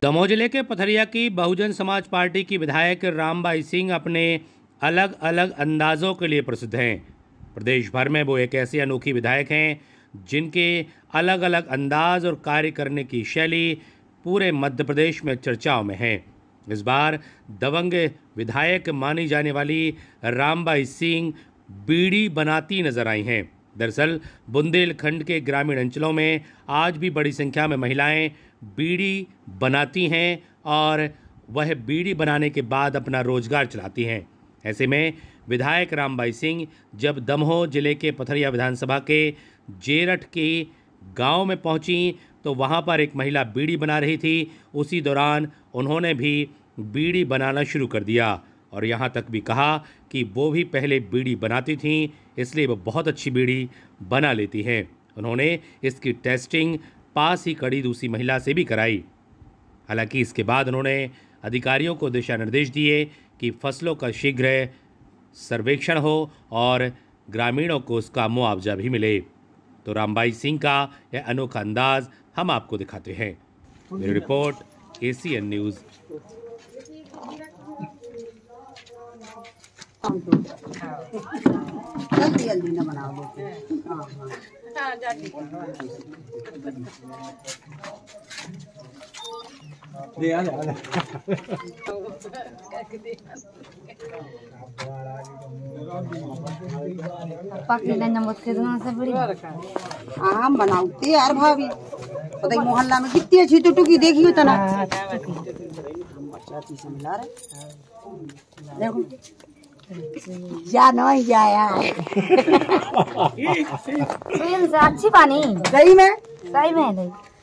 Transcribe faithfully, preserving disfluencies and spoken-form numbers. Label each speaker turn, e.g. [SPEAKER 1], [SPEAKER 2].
[SPEAKER 1] दमोह जिले के पथरिया की बहुजन समाज पार्टी की विधायक रामबाई सिंह अपने अलग अलग अंदाजों के लिए प्रसिद्ध हैं। प्रदेश भर में वो एक ऐसी अनोखी विधायक हैं जिनके अलग अलग अंदाज और कार्य करने की शैली पूरे मध्य प्रदेश में चर्चाओं में है। इस बार दबंग विधायक मानी जाने वाली रामबाई सिंह बीड़ी बनाती नजर आई हैं। दरअसल बुंदेलखंड के ग्रामीण अंचलों में आज भी बड़ी संख्या में महिलाएं बीड़ी बनाती हैं और वह बीड़ी बनाने के बाद अपना रोजगार चलाती हैं। ऐसे में विधायक रामबाई सिंह जब दमोह जिले के पथरिया विधानसभा के जेरठ के गांव में पहुंची तो वहां पर एक महिला बीड़ी बना रही थी। उसी दौरान उन्होंने भी बीड़ी बनाना शुरू कर दिया और यहाँ तक भी कहा कि वो भी पहले बीड़ी बनाती थीं, इसलिए वो बहुत अच्छी बीड़ी बना लेती हैं। उन्होंने इसकी टेस्टिंग पास ही खड़ी दूसरी महिला से भी कराई। हालांकि इसके बाद उन्होंने अधिकारियों को दिशा निर्देश दिए कि फसलों का शीघ्र सर्वेक्षण हो और ग्रामीणों को उसका मुआवजा भी मिले। तो रामबाई सिंह का यह अनोखा अंदाज हम आपको दिखाते हैं। मेरी रिपोर्ट एसीएन न्यूज़।
[SPEAKER 2] जल्दी जल्दी न बनाओ। आम बनाते यार भाभी, पता मोहल्ला में कितनी अच्छी टुटुकी देखी हो तना। देखो जा नहीं जाया
[SPEAKER 3] अच्छी पानी
[SPEAKER 2] सही में
[SPEAKER 3] सही में नहीं।